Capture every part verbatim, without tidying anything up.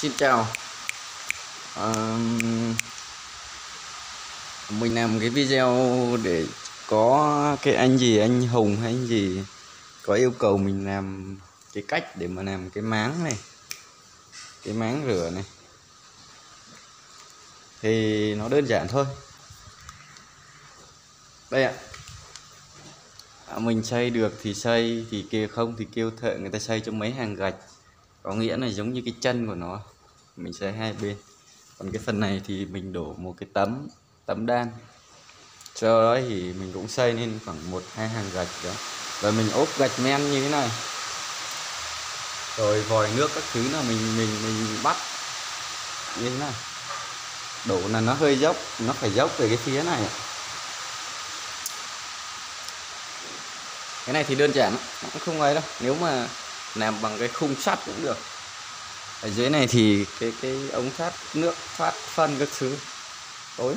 Xin chào. Ờ, mình làm cái video để có cái anh gì anh Hùng hay anh gì có yêu cầu mình làm cái cách để mà làm cái máng này, cái máng rửa này, thì nó đơn giản thôi. Đây ạ. À, mình xây được thì xây, thì kêu không thì kêu thợ người ta xây cho mấy hàng gạch, có nghĩa là giống như cái chân của nó mình xây hai bên. Còn cái phần này thì mình đổ một cái tấm tấm đan, sau đó thì mình cũng xây lên khoảng một hai hàng gạch đó, rồi mình ốp gạch men như thế này, rồi vòi nước các thứ là mình mình mình bắt như thế này. Đổ là nó hơi dốc, nó phải dốc về cái phía này. Cái này thì đơn giản, nó cũng không ấy đâu, nếu mà làm bằng cái khung sắt cũng được. Ở dưới này thì cái cái ống thoát nước, thoát phân các thứ tối.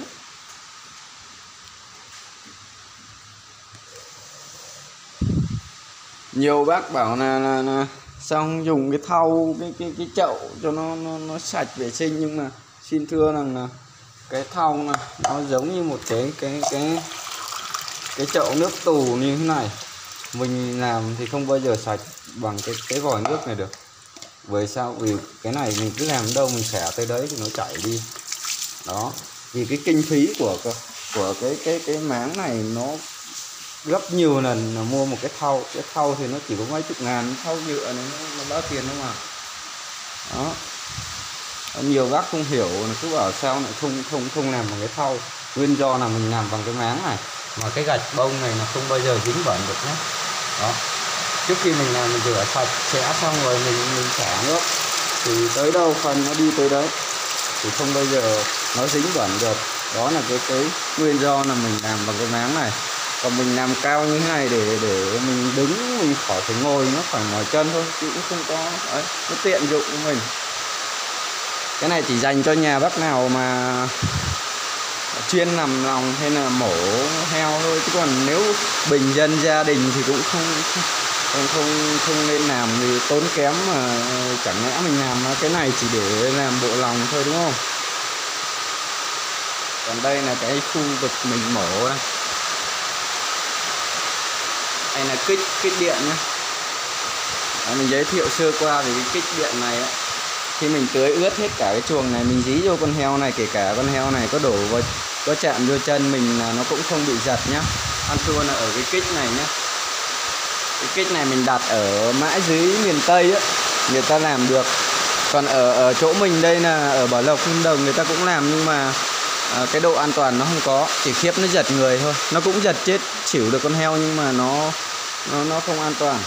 Nhiều bác bảo là, là, là xong dùng cái thau, cái cái cái chậu cho nó nó, nó sạch vệ sinh, nhưng mà xin thưa rằng là cái thau này nó giống như một cái cái cái cái chậu nước tù như thế này, mình làm thì không bao giờ sạch bằng cái cái vòi nước này được. Bởi sao? Vì cái này mình cứ làm đâu mình xả tới đấy thì nó chảy đi đó. Vì cái kinh phí của của cái cái cái máng này nó gấp nhiều lần là mua một cái thau. Cái thau thì nó chỉ có mấy chục ngàn, thau nhựa này nó, nó bao tiền đâu mà. Đó, nhiều bác không hiểu, cứ bảo sao lại không không không làm bằng cái thau. Nguyên do là mình làm bằng cái máng này, mà cái gạch bông này là không bao giờ dính bẩn được nhé. Đó, trước khi mình làm mình rửa sạch sẽ xong rồi mình mình xả nước thì tới đâu phần nó đi tới đấy, thì không bao giờ nó dính bẩn được. Đó là cái cái nguyên do là mình làm bằng cái máng này. Còn mình làm cao như thế này để để mình đứng, mình khỏi phải ngồi, nó khoảng mỏi chân thôi, chứ cũng không có đấy, nó tiện dụng của mình. Cái này chỉ dành cho nhà bác nào mà chuyên làm lòng hay là mổ heo thôi, chứ còn nếu bình dân gia đình thì cũng không không không, không nên làm, vì tốn kém mà chẳng lẽ mình làm cái này chỉ để làm bộ lòng thôi, đúng không? Còn đây là cái khu vực mình mổ đây. Đây là kích kích điện nhé. Đấy, mình giới thiệu sơ qua về cái kích điện này ấy. Khi mình tưới ướt hết cả cái chuồng này, mình dí vô con heo này, kể cả con heo này có đổ vào, có chạm vô chân mình là nó cũng không bị giật nhá. Ăn thua là ở cái kích này nhá. Cái kích này mình đặt ở mãi dưới miền Tây ấy, người ta làm được. Còn ở ở chỗ mình đây là ở Bảo Lộc, Lâm Đồng, người ta cũng làm, nhưng mà à, cái độ an toàn nó không có, chỉ khiếp nó giật người thôi. Nó cũng giật chết xỉu được con heo, nhưng mà nó nó nó không an toàn.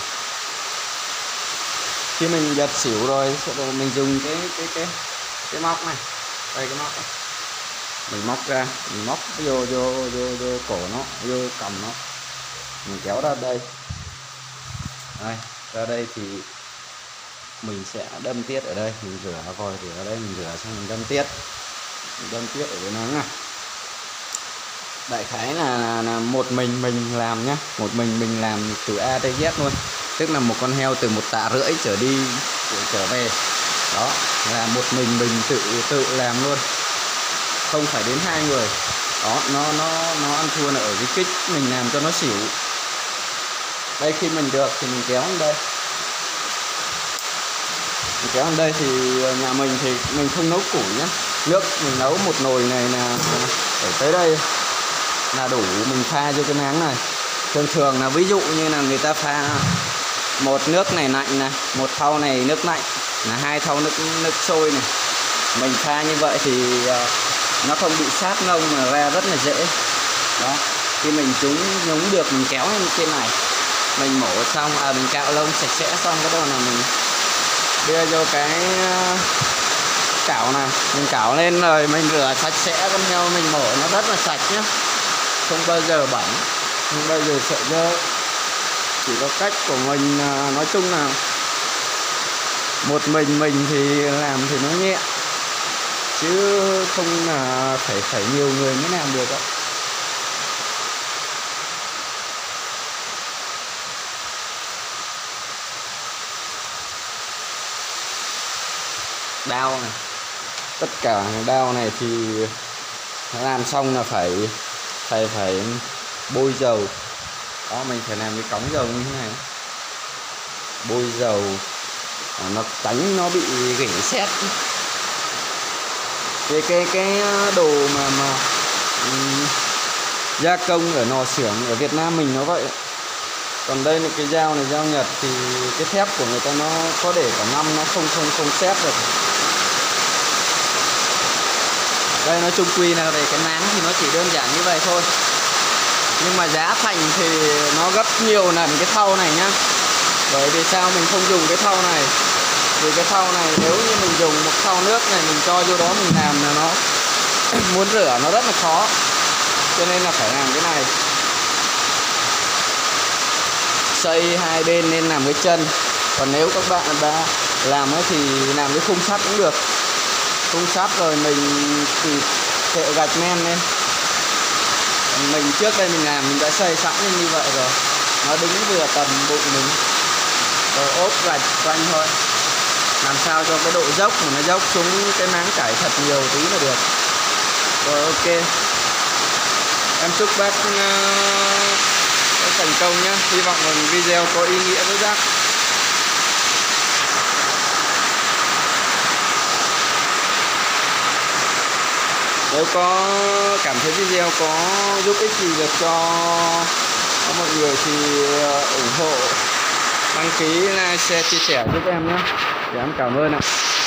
Khi mình giật xỉu rồi, rồi mình dùng cái cái cái cái móc này, đây cái móc này, mình móc ra, mình móc vô vô vô vô cổ nó, vô cầm nó, mình kéo ra đây. Đây, ra đây thì mình sẽ đâm tiết ở đây, mình rửa vòi rửa ở đây, mình rửa xong mình đâm tiết, mình đâm tiết ở dưới nắng này. Đại khái là, là, là một mình mình làm nhá, một mình mình làm từ A tới Z luôn, tức là một con heo từ một tạ rưỡi trở đi trở về. Đó là một mình mình tự tự làm luôn, không phải đến hai người. Đó, nó nó nó ăn thua là ở cái kích mình làm cho nó xỉu. Đây, khi mình được thì mình kéo lên đây, mình kéo lên đây thì nhà mình thì mình không nấu củi nhé. Nước mình nấu một nồi này là để tới đây là đủ, mình pha cho cái máng này. Thường thường là ví dụ như là người ta pha một nước này lạnh này, một thau này nước lạnh, là hai thau nước nước sôi này. Mình pha như vậy thì nó không bị sát ngông mà ra rất là dễ. Đó, khi mình trúng nhúng được mình kéo lên trên này, mình mổ xong, à mình cạo lông sạch sẽ xong, cái đó là mình đưa vô cái cạo này, mình cạo lên rồi mình rửa sạch sẽ con heo, mình mổ nó rất là sạch nhé, không bao giờ bẩn, không bao giờ sợ dơ. Chỉ có cách của mình, nói chung là một mình mình thì làm thì nó nhẹ, chứ không là phải phải nhiều người mới làm được đó. đao này, tất cả đao này thì làm xong là phải phải phải bôi dầu. Đó, mình phải làm cái cống dầu như thế này, bôi dầu nó tránh nó bị gỉ sét. cái cái cái đồ mà mà um, gia công ở lò xưởng ở Việt Nam mình nó vậy. Còn đây là cái dao này, dao Nhật thì cái thép của người ta nó có để cả năm nó không không không sét được. Đây nói chung quy là về cái máng thì nó chỉ đơn giản như vậy thôi, nhưng mà giá thành thì nó gấp nhiều lần cái thau này nhá. Bởi vì sao mình không dùng cái thau này? Vì cái thau này nếu như mình dùng một thau nước này mình cho vô đó mình làm là nó muốn rửa nó rất là khó, cho nên là phải làm cái này. Xây hai bên nên làm cái chân. Còn nếu các bạn đã làm ấy thì làm cái khung sắt cũng được. Khung sắt rồi mình thì thợ gạch men lên. Mình trước đây mình làm mình đã xây sẵn như vậy rồi, nó đứng vừa tầm bụng mình, rồi ốp gạch quanh thôi, làm sao cho cái độ dốc mà nó dốc xuống cái máng chảy thật nhiều tí là được. Rồi ok, em chúc bác uh, thành công nhé. Hy vọng là video có ý nghĩa với bác. Nếu có cảm thấy video có giúp ích gì được cho mọi người thì ủng hộ, đăng ký, like, share, chia sẻ giúp em nhé. Để em cảm ơn ạ.